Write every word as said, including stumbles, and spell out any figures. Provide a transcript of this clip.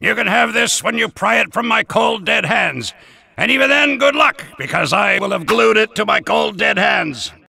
You can have this when you pry it from my cold, dead hands. And even then, good luck, because I will have glued it to my cold, dead hands.